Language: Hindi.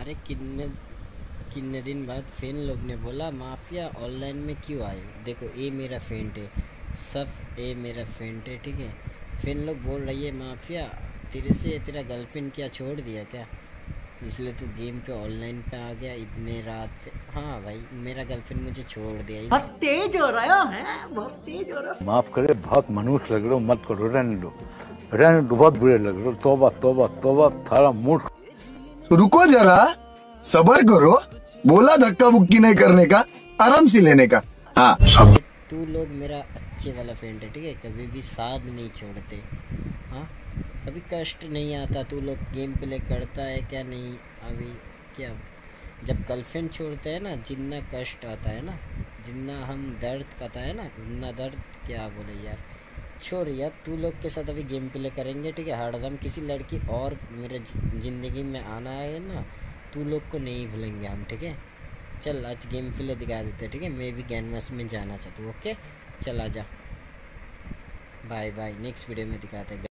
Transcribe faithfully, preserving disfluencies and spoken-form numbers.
अरे कितने कितने दिन बाद फैन लोग ने बोला माफिया ऑनलाइन में क्यों आए। देखो ये मेरा फेंट है, सब ये मेरा फेंट है, ठीक है। फैन लोग बोल रही है माफिया तेरे से तेरा गर्लफ्रेंड क्या छोड़ दिया क्या, इसलिए तू गेम पे ऑनलाइन पे आ गया इतने रात पे। हाँ भाई मेरा गर्लफ्रेंड मुझे छोड़ दिया इस... बहुत तेज हो रहा है, बहुत तेज हो रहा है। माफ करे, बहुत मनुष्य लग रहे हो, मत करो, रहने दो रहने दो, बहुत बुरे लग रहे हो। तौबा तौबा तौबा, थारा मूड। रुको जरा, सबर करो, बोला धक्का बुक्की नहीं करने का, आराम से लेने का। हाँ सब तू लोग मेरा अच्छे वाला फ्रेंड है, ठीक है, कभी भी साथ नहीं छोड़ते। हाँ कभी कष्ट नहीं आता, तू लोग गेम प्ले करता है क्या नहीं। अभी क्या जब गर्लफ्रेंड छोड़ते हैं ना, जितना कष्ट आता है ना, जितना हम दर्द पता है ना, उतना दर्द क्या बोले यार। छोड़ यार, तू लोग के साथ अभी गेम प्ले करेंगे, ठीक है। हरदम किसी लड़की और मेरे ज़िंदगी में आना है ना, तू लोग को नहीं भूलेंगे हम, ठीक है। चल आज गेम प्ले दिखा देते, ठीक है। मैं भी गैनवास में जाना चाहता हूँ, ओके चल आजा। बाय बाय, नेक्स्ट वीडियो में दिखाते हैं।